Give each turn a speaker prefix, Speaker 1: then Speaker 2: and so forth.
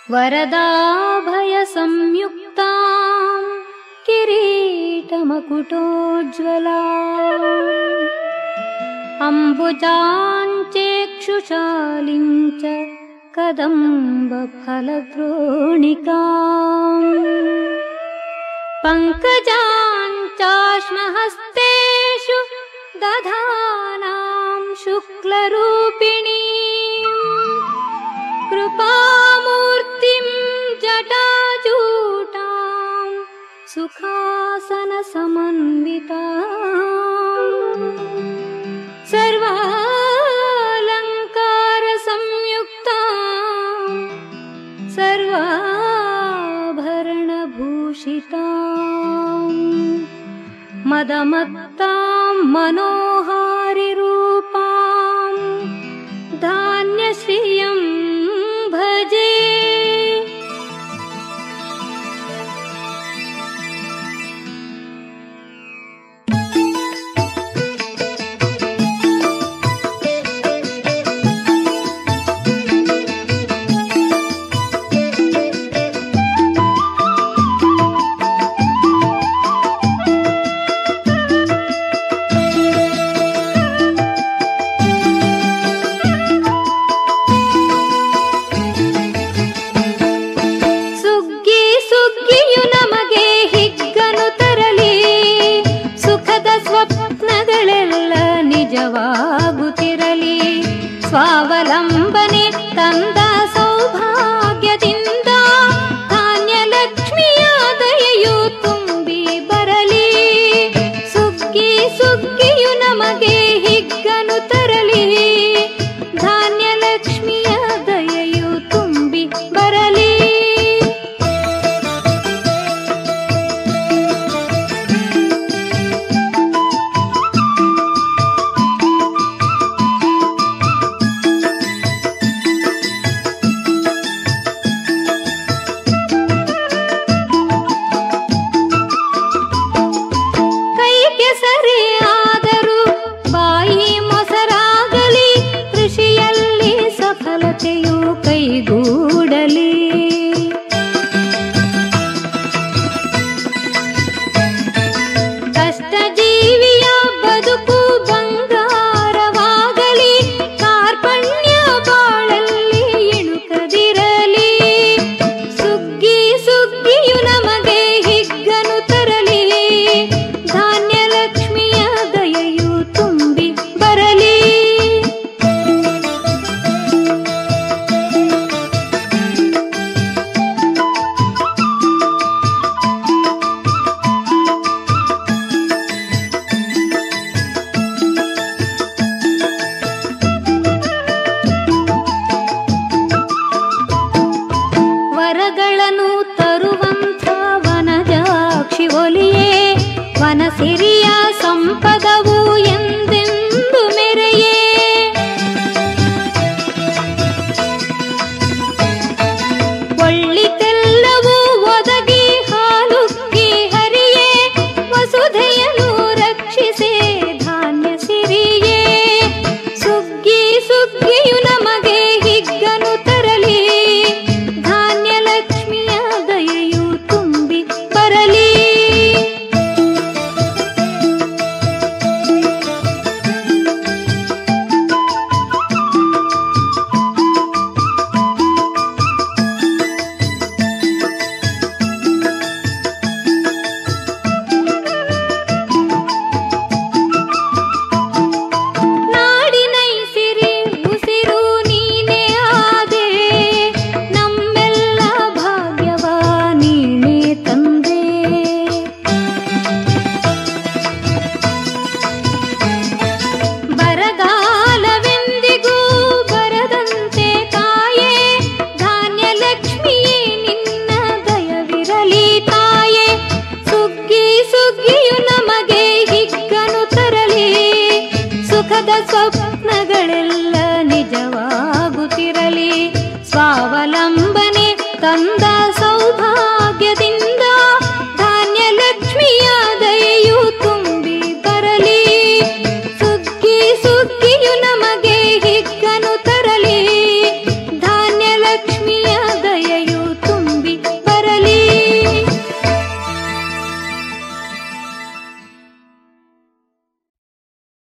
Speaker 1: ವರದಾಭಯ ಸಂಯುಕ್ತಾಂ ಕಿರೀಟಮಕುಟೋಜ್ವಲಾ ಅಂಬುಜಾಂಚೇಕ್ಷುಶಾಲಿಂಚ ಕದಂಬಫಲದ್ರೋಣಿಕಾಂ ಪಂಕಜಾಂಚಾಶ್ಮಹಸ್ತೇಷು ದಧಾನಾಂ ಶುಕ್ಲರೂಪಿಣೀಂ ಕೃಪಾಮೂರ್ತಿಂ ಜಟಾಜೂಟಾಂ ಸುಖಾಸನ ಸಮನ್ವಿತಾಂ ಸರ್ವಾಲಂಕಾರ ಸಂಯುಕ್ತಾಂ ಸರ್ವಾಭರಣ ಭೂಷಿತಾಂ ಮದಮತ್ತಾಂ ಮನೋಹಾರಿ ರೂಪಾಂ ಧಾನ್ಯಶ್ರಿಯಂ ಭಜೆ. ನಿಜವಾಗುತ್ತಿರಲಿ ಸ್ವಾವಲಂಬನೆ ತಂದ ಸೌಭಾಗ್ಯದಿಂದ ಧಾನ್ಯಲಕ್ಷ್ಮಿಯ ದಯೆಯು ತುಂಬಿ ಬರಲಿ. ಸುಗ್ಗಿ ಸುಗ್ಗಿಯು ನಮಗೆ ಹಿಗ್ಗನು ತರಲಿ ಧಾನ್ಯಲಕ್ಷ್ಮಿಯ ದಯೆಯು ತುಂಬಿ ಬರಲಿ. ಕೈಗೂಡಲಿ ಕಷ್ಟ ಜೀವಿಯ ಬದುಕು ಬಂಗಾರವಾಗಲಿ ಕಾರ್ಪಣ್ಯ ಬಾಳಲ್ಲಿ ಇಣುಕದಿರಲಿ. ಸುಗ್ಗಿ ಸುಗ್ಗಿಯು ನಮಗೆ ಹಿಗ್ಗನು ತರಲಿ ಧಾನ್ಯಲಕ್ಷ್ಮಿಯ ದಯೆಯು ತುಂಬಿ ಬರಲಿ. ವರಗಳನ್ನು ತರುವಂಥ ವನಜಾಕ್ಷಿ ಒಲಿಯೇ ವನಸಿರಿಯ ಸಂಪದವು ಎಂದೆಂದು ಮೆರೆಯೇ. ಒಳ್ಳಿತೆಲ್ಲವೂ ಒದಗಿ ಹಾಲುಕ್ಕಿ ಹರಿಯೇ ವಸುಧೆಯನ್ನು ರಕ್ಷಿಸೇ ಧಾನ್ಯ ಸಿರಿಯೇ. ಸುಗ್ಗಿ ಸುಗ್ಗಿಯು ನಮಗೆ ಹಿಗ್ಗನು ತರಲಿ ಧಾನ್ಯಲಕ್ಷ್ಮಿಯ ದಯೆಯು ತುಂಬಿ ಬರಲಿ. ನಾಡಿನೈಸಿರಿ ಉಸಿರು ನೀನೇ ಆದೆ ನಮ್ಮೆಲ್ಲ ಭಾಗ್ಯವ ನೀನೇ ತಂದೆ. ಬರಗಾಲವೆಂದಿಗೂ ಬರದಂತೆ ತಾಯೇ ಧಾನ್ಯಲಕ್ಷ್ಮಿಯೇ ನಿನ್ನ ದಯವಿರಲಿ ತಾಯೇ. ಸುಗ್ಗಿ ಸುಗ್ಗಿಯು ನಮಗೆ ಹಿಗ್ಗನು ತರಲಿ ಸುಖದ ಸ್ವಪ್ನಗಳೆಲ್ಲ ನಿಜವಾಗುತ್ತಿರಲಿ ಸ್ವಾವಲಂಬನೆ ತಂದ ಸೌಭಾಗ್ಯದಿಂದ